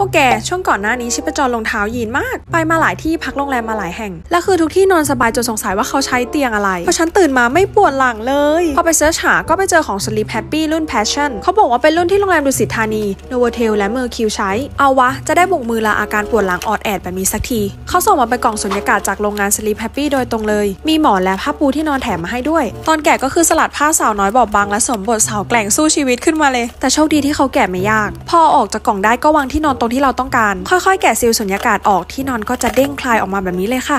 วกแกช่วงก่อนหน้านี้ชีพจรลงเท้ายีนมากไปมาหลายที่พักโรงแรมมาหลายแห่งและคือทุกที่นอนสบายจนสงสัยว่าเขาใช้เตียงอะไรเพราะฉันตื่นมาไม่ปวดหลังเลยพอไปเสิร์ชหาก็ไปเจอของ Sleep Happy รุ่น Passion เขาบอกว่าเป็นรุ่นที่โรงแรมดุสิตธานี Novotel และ Mercure ใช้เอาวะจะได้บุกมือลาอาการปวดหลังออดแอดแบบนี้สักทีเขาส่งมาเป็นกล่องสุญญากาศจากโรงงาน Sleep Happy โดยตรงเลยมีหมอนและผ้าปูที่นอนแถมมาให้ด้วยตอนแกะก็คือสลัดผ้าสาวน้อยบอบบางและสมบทสาวแกร่งสู้ชีวิตขึ้นมาเลยแต่โชคดีที่เขาแกะไม่ยากพอออกจากกล่องได้ก็วางที่นอนตรงที่เราต้องการค่อยๆแกะซีลสุญญากาศออกที่นอนก็จะเด้งคลายออกมาแบบนี้เลยค่ะ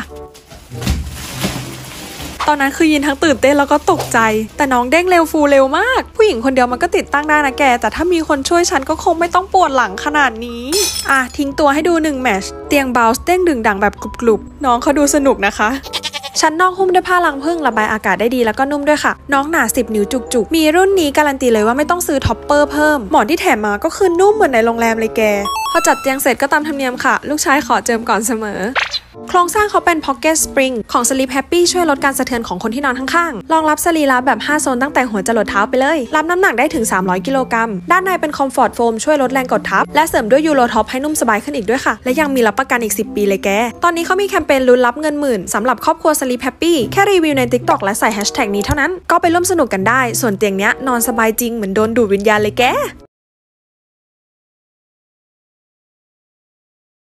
ตอนนั้นคือยินทั้งตื่นเต้นแล้วก็ตกใจแต่น้องเด้งเร็วฟูเร็วมากผู้หญิงคนเดียวมันก็ติดตั้งได้นะแกแต่ถ้ามีคนช่วยฉันก็คงไม่ต้องปวดหลังขนาดนี้ทิ้งตัวให้ดู1แมชเตียงเบาส์เด้งดึงดังแบบกรุบๆน้องเขาดูสนุกนะคะชั้นนอกหุ้มด้วยผ้ารังผึ้งระบายอากาศได้ดีแล้วก็นุ่มด้วยค่ะน้องหนา10 นิ้วจุกๆมีรุ่นนี้การันตีเลยว่าไม่ต้องซื้อท็อปเปอร์เพิ่มหมอนที่แถมมาก็คือนุ่มเหมือนในโรงแรมเลยแกพอจัดเตียงเสร็จก็ตามธรรมเนียมค่ะลูกชายขอเจิมก่อนเสมอโครงสร้างเขาเป็น Pocket Spring ของ Sleep Happy ช่วยลดการสะเทือนของคนที่นอนข้างๆรองรับสรีระแบบ5โซนตั้งแต่หัวจรดเท้าไปเลยรับน้ำหนักได้ถึง300 กิโลกรัมด้านในเป็น Comfort Foam ช่วยลดแรงกดทับและเสริมด้วย Euro Top ให้นุ่มสบายขึ้นอีกด้วยค่ะและยังมีรับประกันอีก10 ปีเลยแกตอนนี้เขามีแคมเปญลุ้นรับเงินหมื่นสำหรับครอบครัว Sleep Happy แค่รีวิวใน TikTok และใส่ Hashtag นี้เท่านั้นก็ไปร่วมสนุกกันได้ส่วนเตียงเนี้ยนอนสบายจริงเหมือนโดนดูดวิญญาณเลยแก